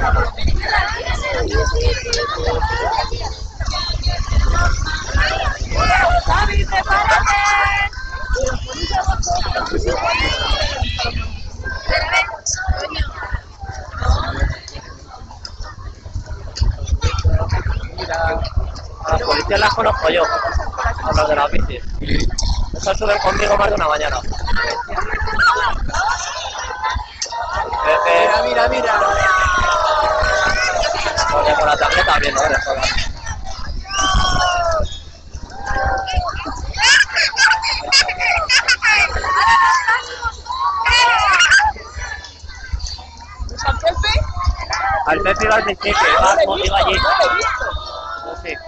¡Javi, prepárate! Mira, a las policías las conozco yo, a los de las bicis. Esas suben conmigo más de una mañana. Mira, mira, mira. Porque con la tarjeta bien, no eres sola. ¿San Pepe? Al Pepe iba al principio, iba allí. No sé.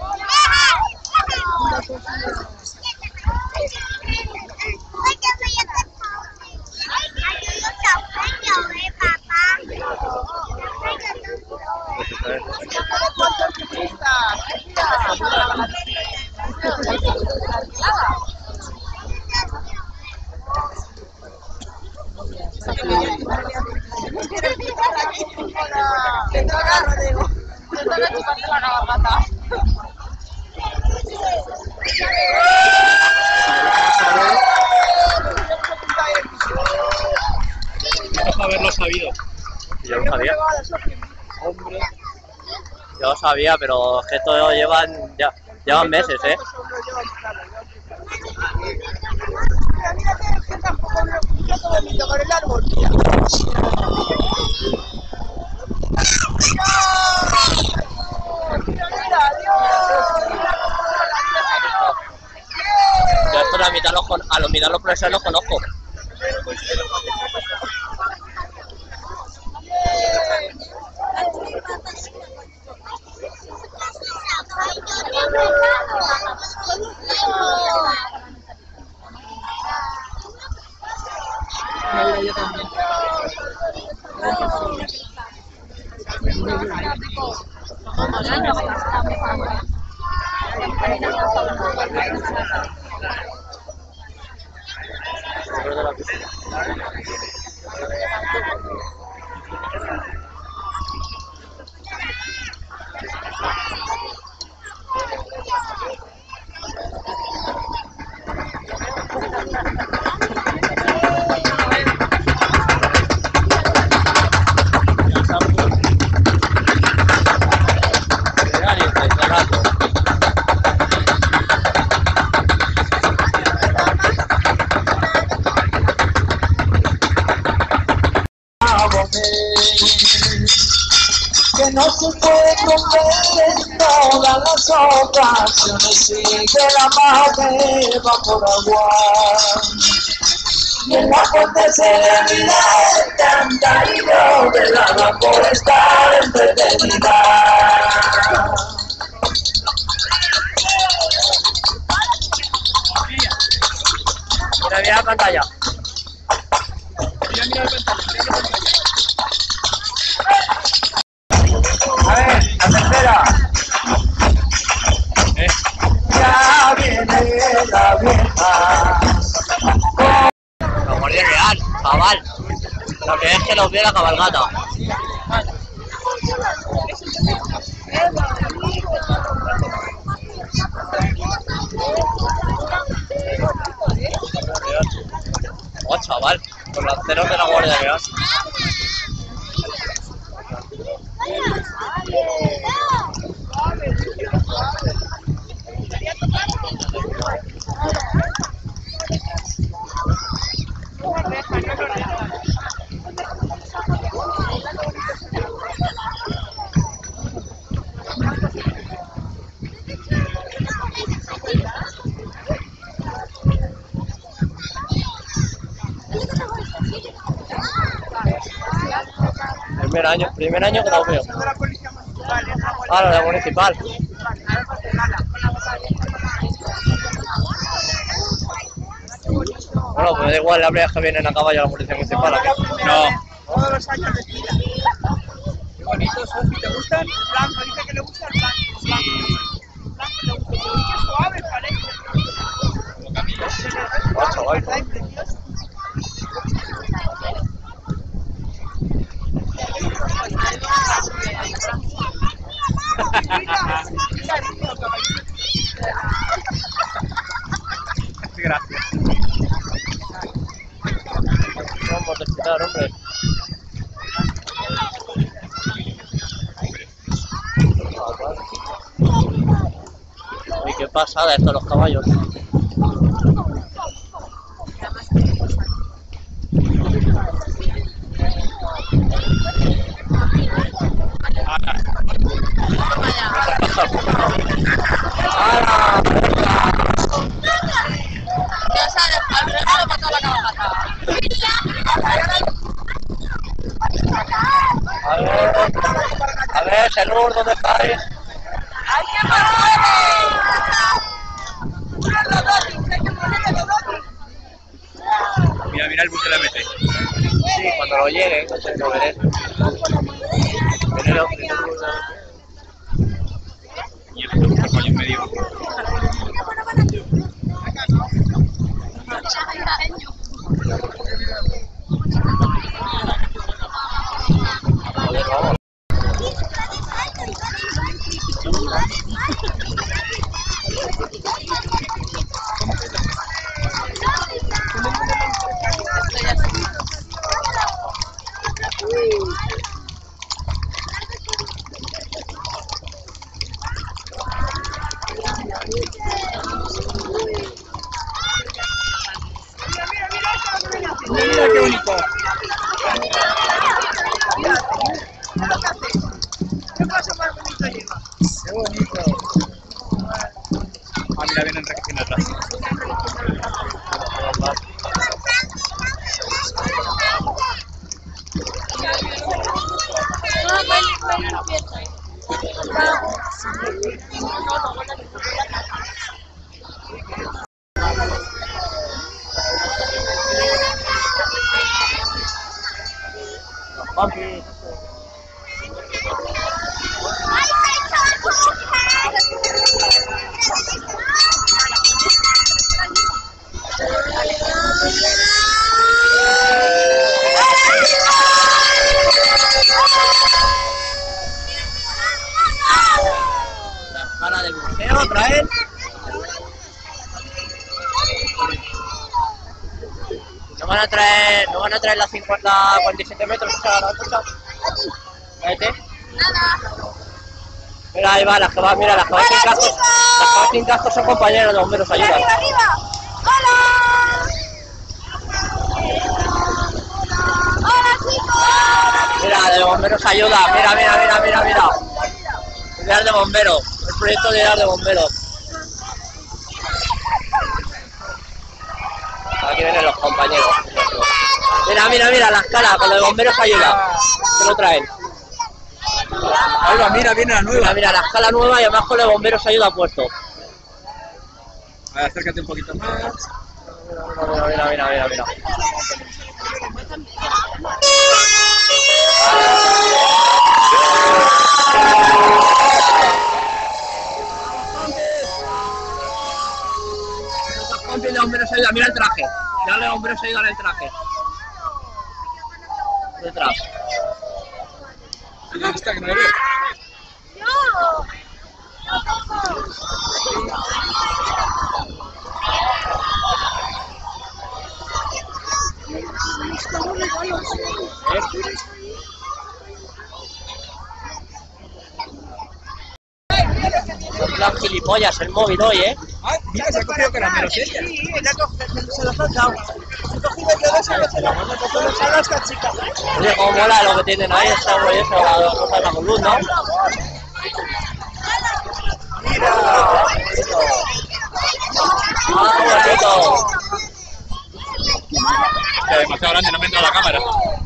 Te toca chuparte la garganta. Vamos a haberlo sabido. Yo lo sabía. Hombre. Yo lo sabía, pero es que esto llevan meses, ¿eh? Mira, mira que tampoco mira todo bonito con el árbol, mira. Mira, Dios. Yo esto a los mitad los profesores los conozco. Yo también. Que no se puede comprender en todas las ocasiones, sigue la madre va por agua. Y en la fuente serenidad canta y yo del agua por estar entretenida. Mira la pantalla. Mira el ventana. A ver, la tercera. Ya viene la vieja. La Guardia Real, chaval. Lo que es que los veo la cabalgata. Oh, chaval, con los ceros de la Guardia Real. Primer año que lo veo. Ah, la municipal. Bueno, pues da igual, la primera vez que vienen a caballo a la policía municipal, ¿a qué? No. Todos los años de tira. Qué bonito, Sofi, ¿te gusta el blanco? Dice que le gusta el blanco. Sí. El blanco le gusta. Qué suave parece. Como Camilo. Oh, chaval. ¿Verdad? Precioso. pasada esto de los caballos. A ver, Senur, ¿dónde estáis? Mira, mira el bus de la MT. Sí, cuando lo llegue, no sé, lo veré. Y el bus está en medio. Joder, vamos. Mira qué bonito. ¿Qué cosa más bonito lleva? Qué bonito. Ah, mira, vienen recogiendo atrás. Papi. La escala del museo, traen. No van a traer las 47 metros, esa la cosa. Vete. Mira, ahí va, las que van, mira, las que van sin cascos. Las que van sin cascos son compañeros de bomberos, ayudan. Mira, de bomberos ayuda, mira. Ideas de bomberos, el proyecto de ideas de bomberos. Aquí vienen los compañeros. Mira, la escala, con lo de bomberos ayuda. Se lo traen. Ahí va, mira, viene la nueva. Mira, la escala nueva y además con lo de bomberos ayuda puesto. A ver, acércate un poquito más. Mira. De bomberos ayuda, mira el traje. Dale de bomberos ayuda en el traje. Detrás. ¿Dónde está que no le veo? Las gilipollas, el móvil hoy, Ah, mira, se ha cogido caramelos ella. Sí, se los han dado. He cogido yo de esa se los han dado a esta chica. Oye, cómo mola lo que tienen ahí, esa güey, esa, las cosas de la luz, ¿no? Mira. ¡Ah, qué bonito! Es demasiado grande, no me entra la cámara.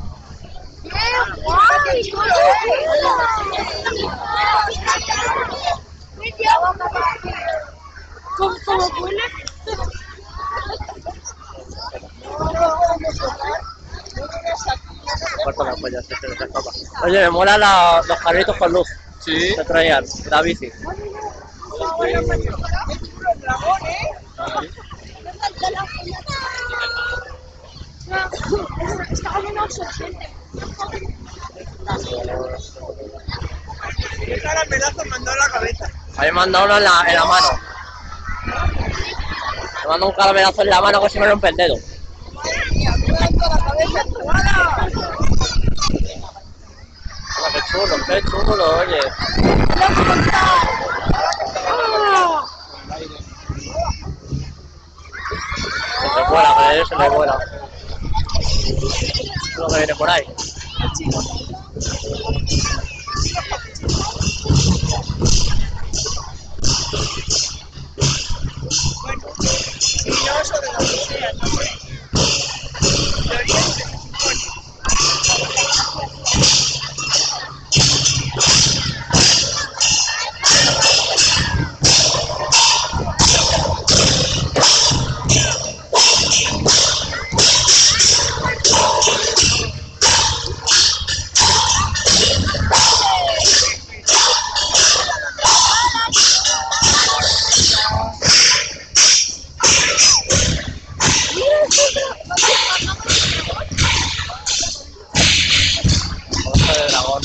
¿Cómo huele? Corta la polla, se les escapa. Oye, me molan los carritos con luz Sí. que traían, la bici. Está como una obsesión. ¿Qué caramelazo me han dado en la cabeza? A mí me han dado uno en la mano. Me manda un caramelazo en la mano que se me rompe el dedo. Me han dado la cabeza. Qué chulo, oye. ellos se le vuela. Lo que viene por ahí. Bueno, y yo sobre lo que sea, no sé. Teoría se supone. Ojo de dragón.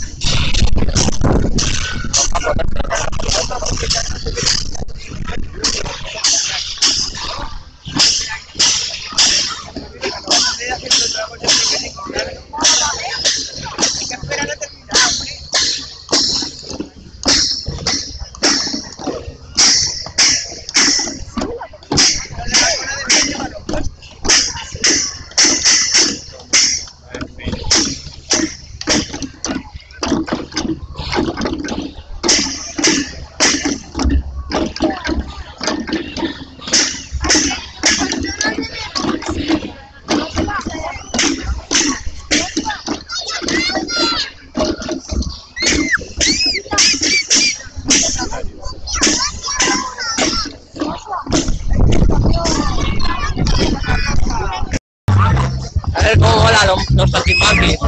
A ver cómo mola los saltimbanquis.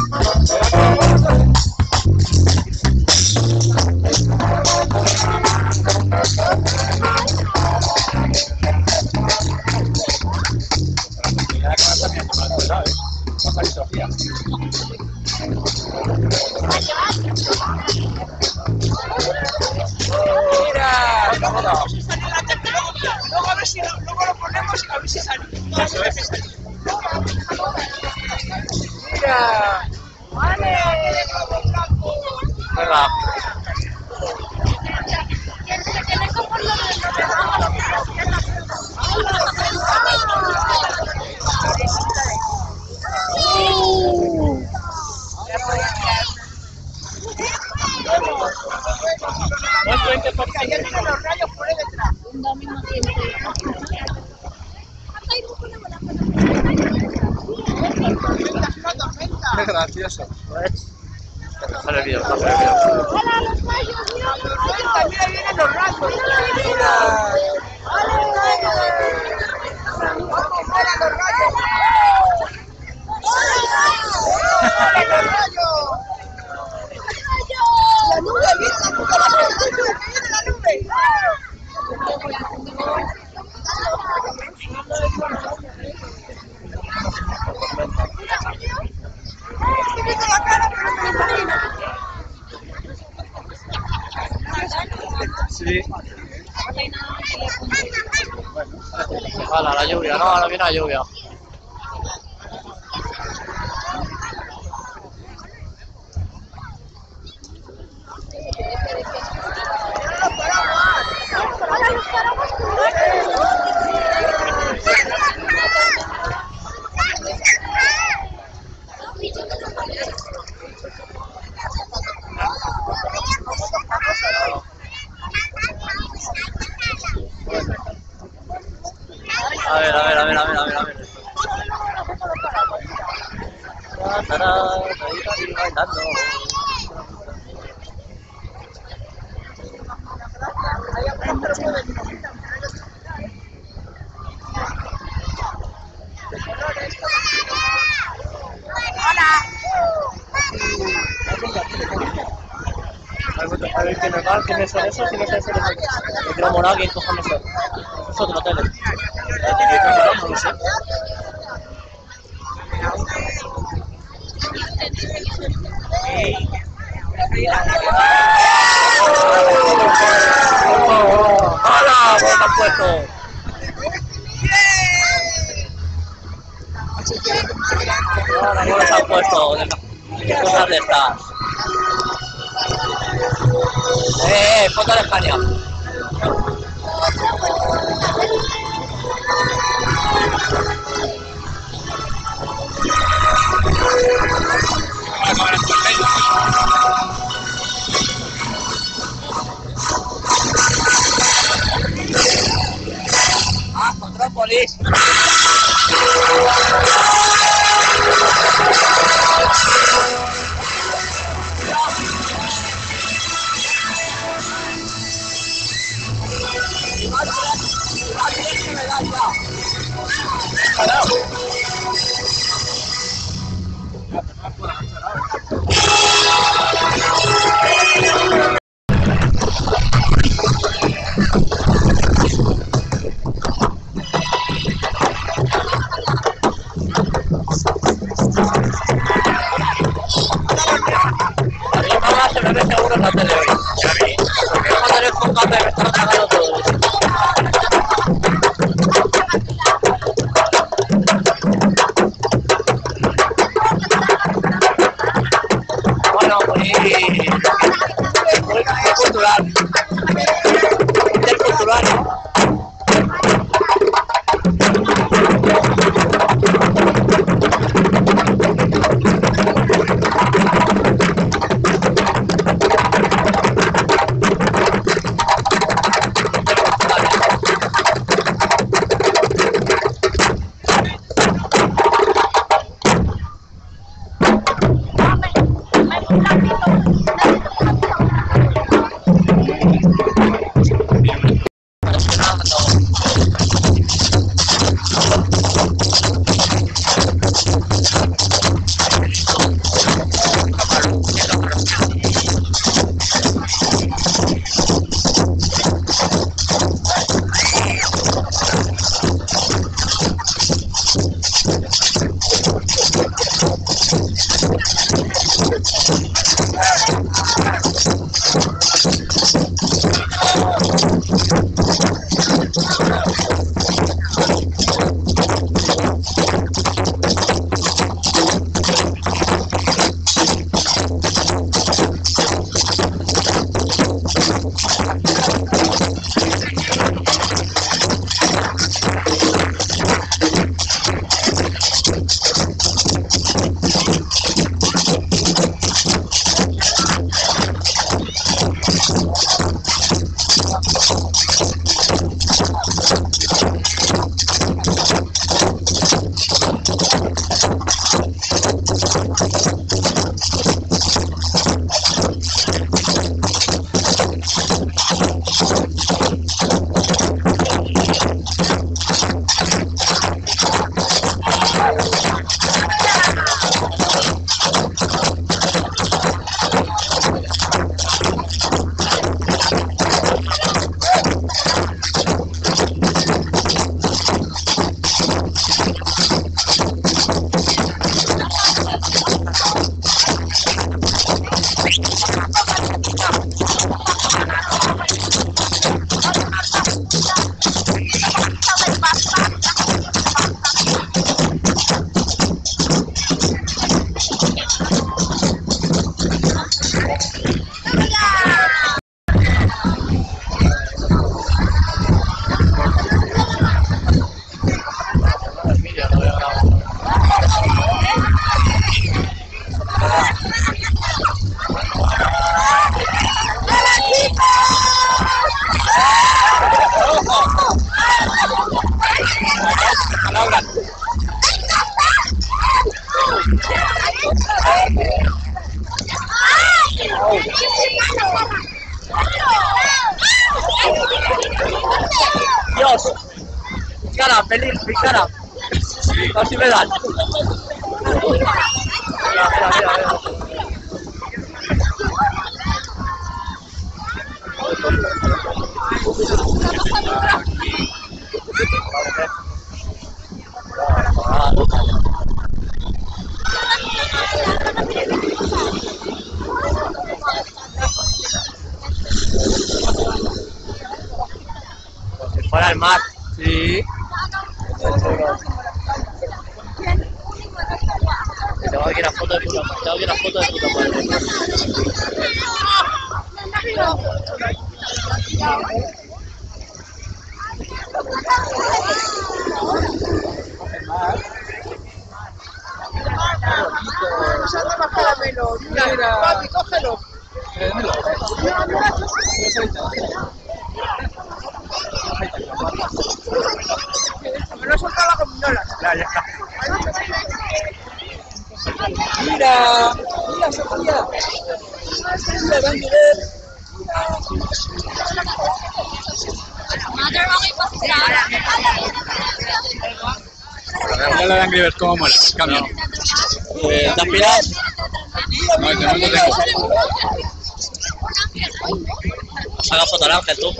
Luego a ver si luego lo ponemos y a ver si sale. Mira. Vale. Venga. Ayer vienen los rayos por ahí detrás. Tormenta, es una tormenta. Qué gracioso. Sale el vídeo, sale el vídeo. ¡Hola, los rayos! ¡Mira los rayos! Mira, vienen los rayos. ¡Mira! ¡Vamos, Fuera los rayos. Fuera los rayos. La nube, viene la nube, que viene la nube. Estoy viendo la cara, pero no me imagino. Sí. Hala, la lluvia, no, ahora viene la lluvia. A ver. Bailando. A ver quién es mal, quiénes son esos, quiénes son esos. El tiro morado, ¿quién cojones son? Es otro tele. No lo sé. ¡Hala! ¿Cómo te has puesto? ¡Hala! ¿Cómo te has puesto? ¿Qué cosas de estas? Foto de España. cámara perfecta. Ah, Contrópolis. A mi mamá se me ve seguro en la tele hoy. Ya vi. Porque es cuando eres con café me están tragando todo eso. Bueno, muy cultural. Intercultural, ¿no? Dios, mi cara, feliz, mi cara. Casi me dan. Mira, mira, mira, mira. Si fuera el mar, sí. Tengo aquí una foto de puta madre. Tengo aquí una foto de puta madre. Usando más caramelos. mira. Papi, cógelo. Me lo he soltado la gominola. Ya está. Mira, mira, Sofía. Mira, ven, Ya la de Angry Birds, cómo mola. Cambia. ¿Te aspiras? No, de momento tengo. Saca foto al Ángel, tú.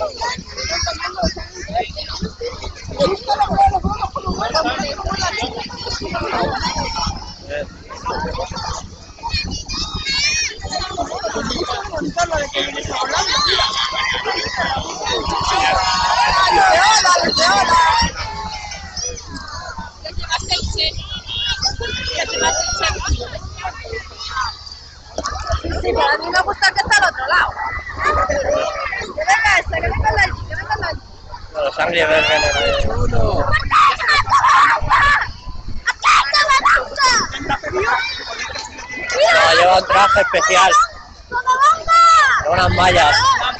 Sí, pero a mí me gusta que está al otro lado. Que venga esta, que venga la allí, que venga la allí. Los Angry Birds vienen ahí. No, lleva un traje especial. Lleva unas mallas.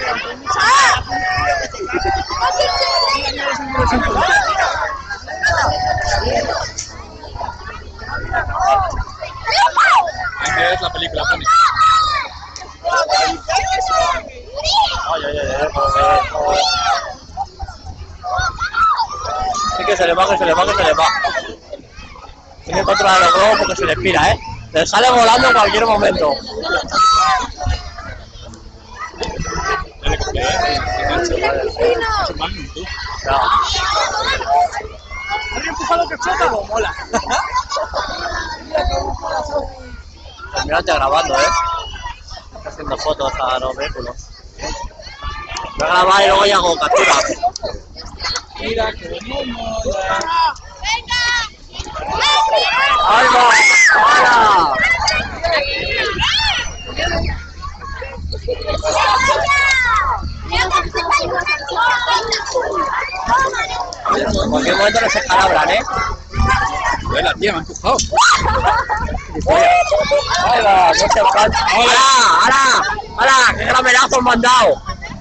Angry Birds, la película, pone. Ay, joder. Sí que se le va, que se le va, que se le va. Tiene que controlar los globos porque se le expira, ¿eh? Le sale volando en cualquier momento. Dale, que ¡Vecino! Magnum, tú. Ya. ¿Has empujado que explota o mola? Terminante grabando, ¿eh? Está haciendo fotos a los vehículos. Voy a grabar y luego ya hago captura. Mira, que mola. ¡Ahí va! ¡Hola! En cualquier momento nos escalabran, ¿eh? Joder, la tía me ha empujado. ¡Ahí va! ¡No se falta! ¡Hala! ¡Hala! ¡Qué gramelazos me han dado!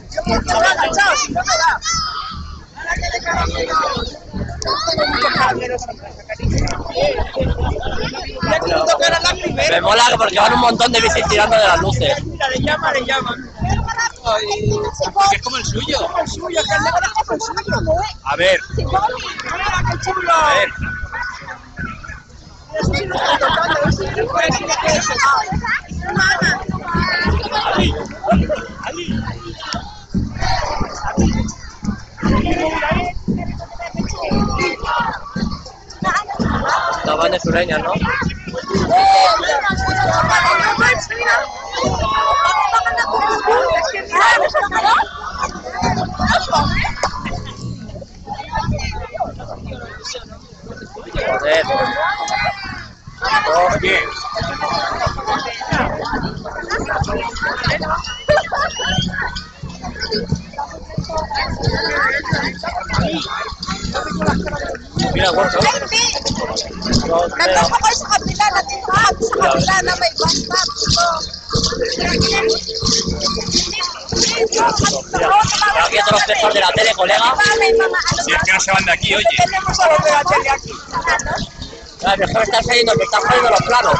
Me mola porque van un montón de bicis tirando de las luces. Mira, le llama. Ay, Porque es como el suyo. el suyo, que el negro es como el suyo. A ver, Mira, qué chulo. a ver. Eso sí lo estoy tocando, eso sí lo puede decir que es eso. Las bandas sureñas, ¿no? Joder. Oye, Mira, gordo. Aquí otros frescos de la tele, colega. si es que no se van de aquí, oye. Tenemos a los de la tele aquí. Mejor estás saliendo, que están poniendo los planos.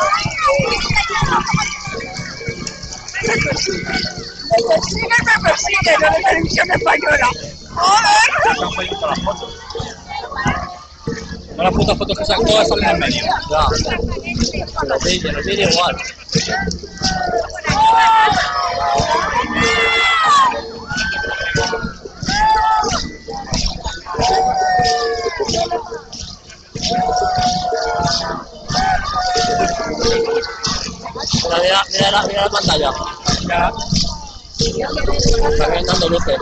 Me persigue, no de televisión española. Están jodiendo las fotos. Todas las putas fotos que sacan, todas salen en medio. Ya. Los vídeos igual. Mira la pantalla. Ya. Están dando luces.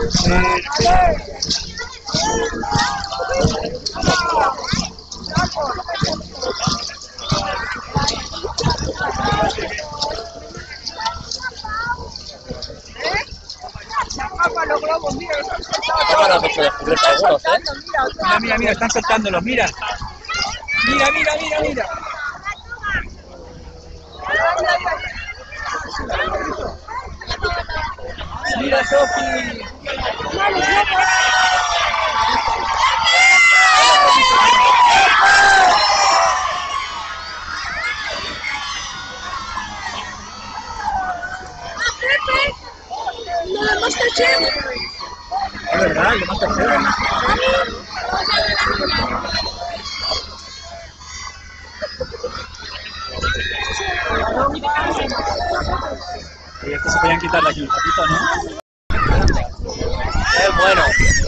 Los globos, mira, están soltando. Esto para pecho descubierto algunos, ¿eh? Mira, están soltándolos, mira. Mira. Mira, Sofi. No, Masterchef. Es verdad, el Masterchef. Y es que se podían quitar de aquí un ratito, ¿no? Es bueno.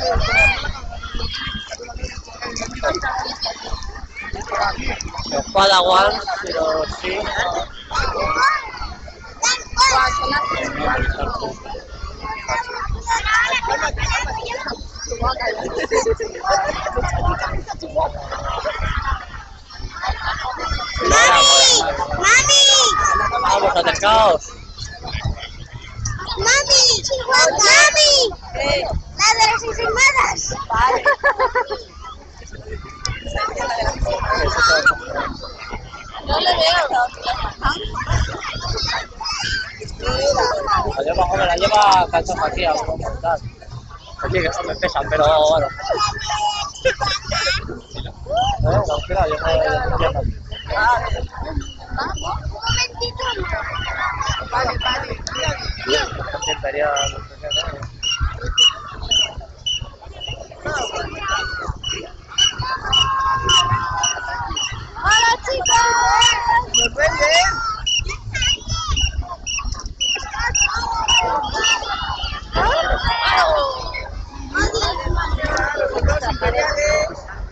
Los Padawan, pero sí. Vamos, acercaos. ¡Mami! ¡Mami! ¡La de las enfermadas! No le veo. La lleva calzas aquí, a montar. Oye, que eso me pesan, pero bueno. La lleva de piernas. Un momentito. Vale. Imperial, ¡Hola, chicos! ¿Nos ves bien? Los dos imperiales.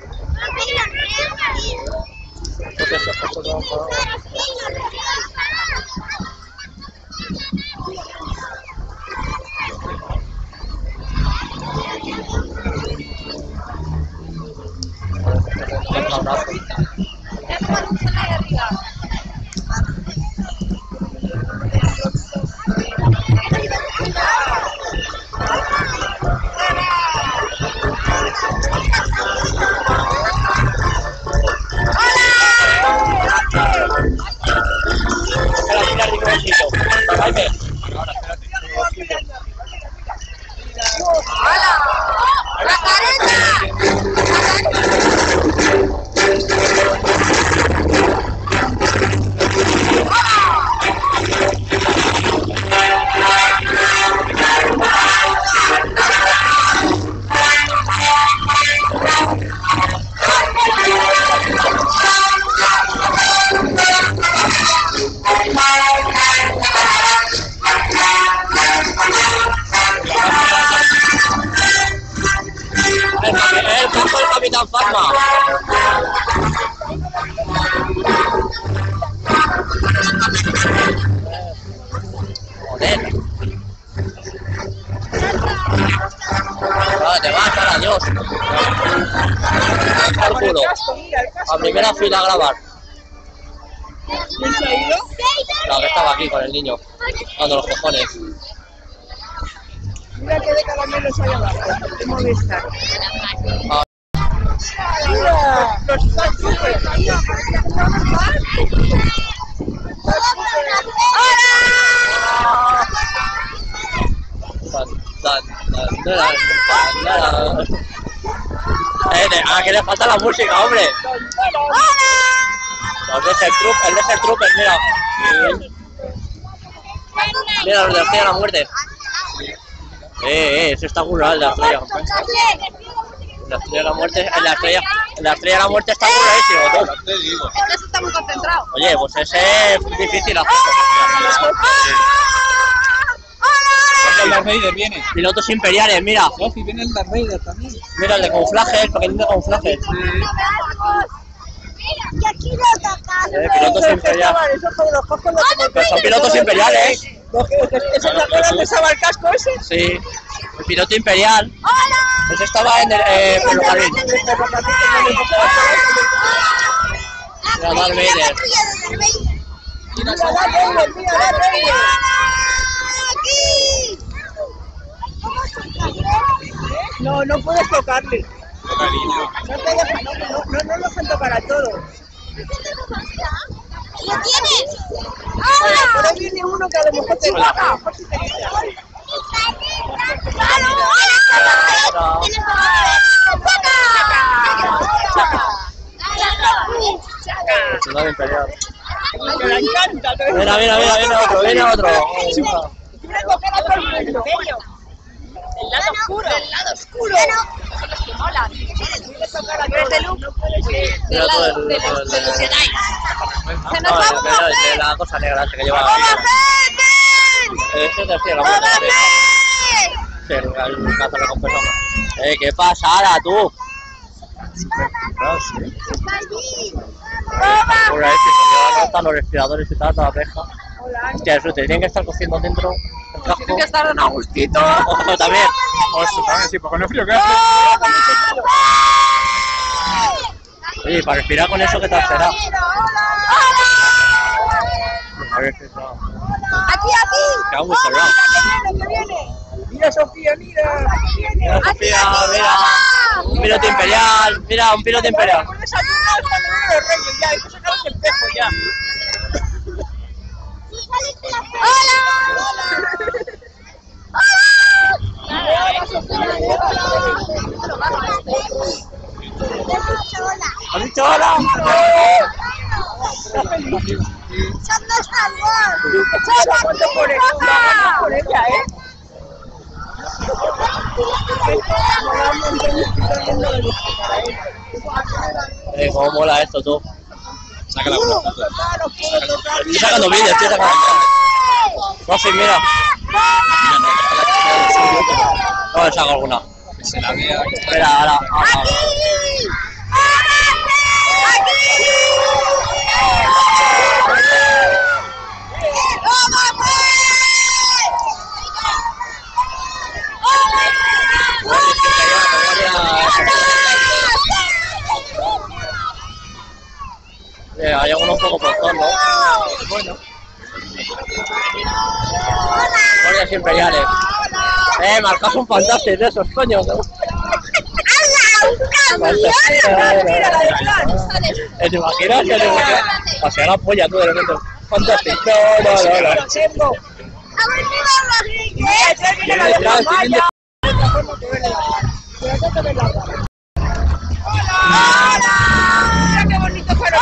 ¡La careta! El campo del Capitán Phasma. Joder. Vale, te vas, ahora, adiós. Por culo. A primera fila a grabar. ¿Quién se ha ido? No, que estaba aquí con el niño. Dando los cojones. Mira que de caramelos hay abajo. De Movistar. Ah. Mira, los Startroopers. ¿A qué le falta la música, hombre? Los Desert Troopers, el Desert Trooper, mira. Mira, los de la Estrella de la Muerte. Eso está currado, el de la Estrella. La Estrella de la Muerte, el de la Estrella de la Muerte está curradísimo, tú. Este está muy concentrado. Oye, pues ese es difícil hacerlo. El Darth Vader viene. Pilotos imperiales, mira. Sofi, viene el Darth Vader también. Mira, el de camuflaje, el pequeñín de camuflaje. Y aquí lo tocan. Pilotos imperiales. Esos con los cascos Pero son pilotos imperiales. ¿Ese te acuerdas que usaba el casco ese? Sí. El piloto imperial. ¡Hola! Ese estaba en el ferrocarril. Mira, Darth Vader. Mira, Darth Vader. ¡Aquí! No, no puedes tocarle. Cariño. No te dejan, no nos dejan tocar a todos. ¿Lo tienes? Por ahí viene uno que a lo mejor te toca. A lo mejor sí te quita. imperial. Que le encanta. Mira, mira, mira, viene otro, viene otro. Quiere tocar a todo el mundo. Del lado oscuro. Del lado oscuro. Son los que molan. Quiere tocar a ¿Tú eres de todo. Luke? No puede ser. Mira Del todo lado el- de los Jedi. ¡Se nos No, va de Boba Fett! la cosa negra esa que lleva. ¡Boba Fett! Eso te ciega. ¡Boba Fett! Sí, el caza recompensa. ¿Qué pasa ahora tú? Por ahí, si no llevan hasta los respiradores y tal, toda la pesca. Hostia, eso, te tienen que estar cociendo dentro el casco. Tiene que estar en Agustito. También. Ostras, sí, pues con el frío que hace. Oye, para respirar con eso, ¿qué tal será? A ver qué tal. ¡Aquí, aquí! Que hago cerrado. Que viene. Mira, Sofía, mira. Mira, Sofía, mira. Un piloto imperial. Mira, un piloto imperial. Con desayunar cuando vienen los reyes ya. Hay que sacar los espejos ya. ¿Has dicho hola? ¡Son dos tambores! ¿Cuánto por ella? Por ella, ¿Cómo mola esto, tú? Sácala con la foto. Estoy sacando vídeos, estoy sacando. No, sí, mira. No, le saco alguna. Se la vea. Espera, ahora. Hay algunos un poco por ¿no? Bueno. Guardias imperiales. Marcas un fantástico de esos, coño. ¿Te imaginas? Pasea la polla tú de repente. Fantástico. No. Viene detrás, viene Mira qué bonito fueron.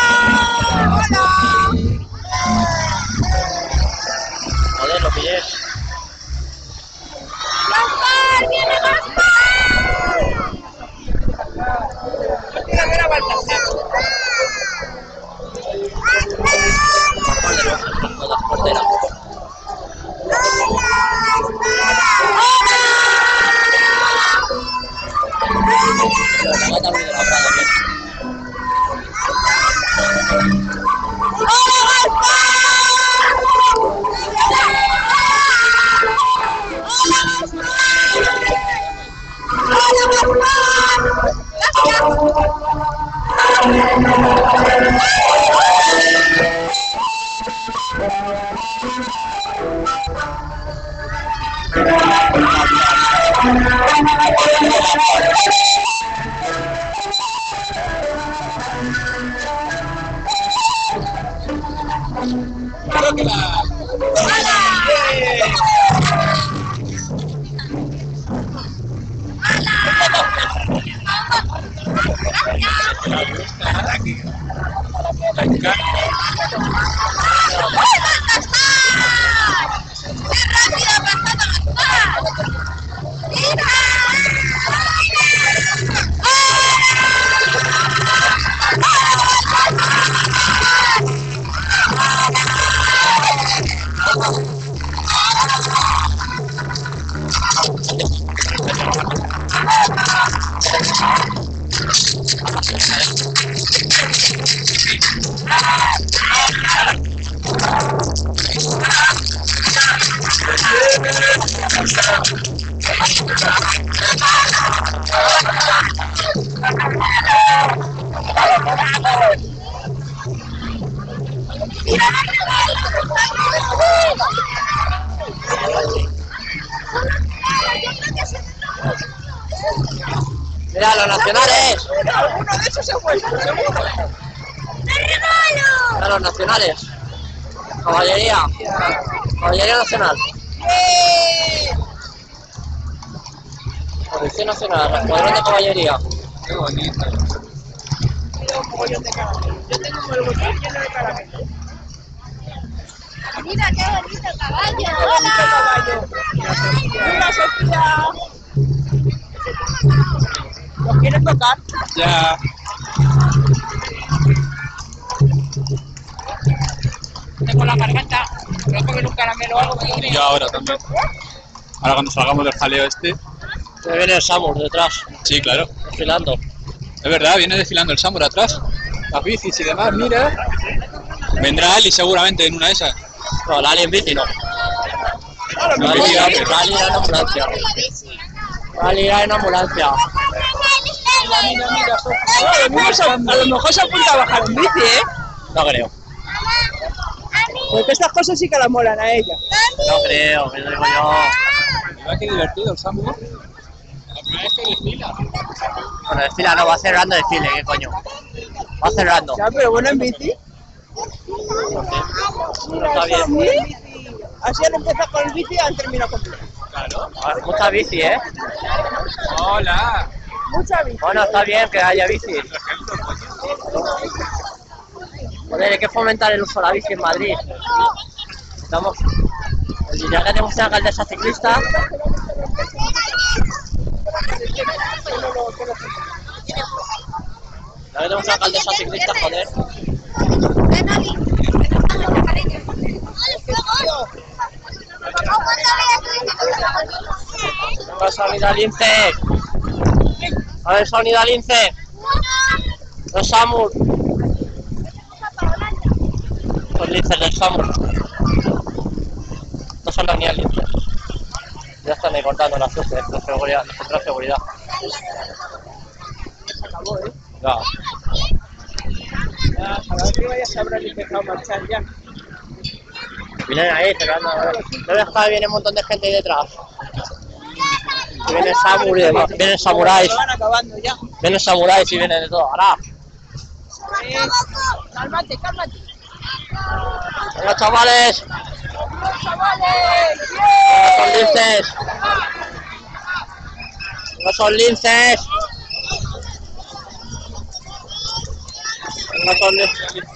Joder, lo pillé. Mira, mira, Baltasar. Todas porteras. La gata de la Prada, Mira, los nacionales. Uno de esos se fue, seguro. Mira, los nacionales. Caballería. Caballería nacional. Policía nacional, escuadrón de caballería. Qué bonito. lleva un mogollón de caramelo. Yo tengo un botón lleno de caramelo. Mira qué bonito caballo. ¡Qué bonito caballo! ¡Mira, Sofía! ¿Los quieres tocar? Ya. Tengo la garganta. Voy a comer un caramelo o algo que Yo ahora también. Ahora cuando salgamos del jaleo este. Me viene el Samur detrás, Sí, claro. desfilando. Es verdad, viene desfilando el Samur atrás. Las bicis y demás, mira. Vendrá Ali seguramente en una de esas. No, la alien bici no. No, Ali mira, irá en ambulancia. Ali irá en ambulancia. Mira, mira, Sofía. A lo mejor se apunta a bajar en bici, ¿eh? No creo. Porque estas cosas sí que la molan a ella. No creo, que lo digo yo. Mira qué divertido el Samur. La primera vez que desfila. Bueno, desfila no, va cerrando desfile, ¿qué coño? Va cerrando. Ya, pero bueno, en bici. Pero está bien. Muy en bici. Así han empezado con el bici y han terminado con bici. Claro. Mucha bici, ¿eh? Hola. Mucha bici. Bueno, está bien que haya bici. Joder, hay que fomentar el uso de la bici en Madrid. Estamos... Ya que tenemos una alcaldesa ciclista. Ya que tenemos una alcaldesa ciclista, joder. Ven, Ali. Cariño. Venga, Sonida Lince. A ver, Sonida Lince. Los Samur. Los linces del Samur. No son las niñas linces. Ya están ahí cortando las luces de seguridad, de centro de seguridad. Se acabó, ¿eh? Ya. Ya, a la arriba ya se habrán empezado a marchar ya. Vienen ahí, cerrando. ¿No ves que viene un montón de gente ahí detrás? Y vienen Samur y demás. Vienen samuráis. Se van acabando ya. Vienen samuráis y vienen de todo. Ahora. Cálmate, cálmate. Venga, chavales. ¡Chavales! No son linces. No son linces. No son linces.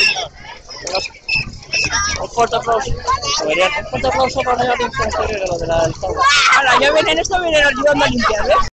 Un fuerte aplauso. Un fuerte aplauso para los linces. Lo de la del Samur. Ahora, ya vienen esto, vienen ayudando a limpiar, ¿ves?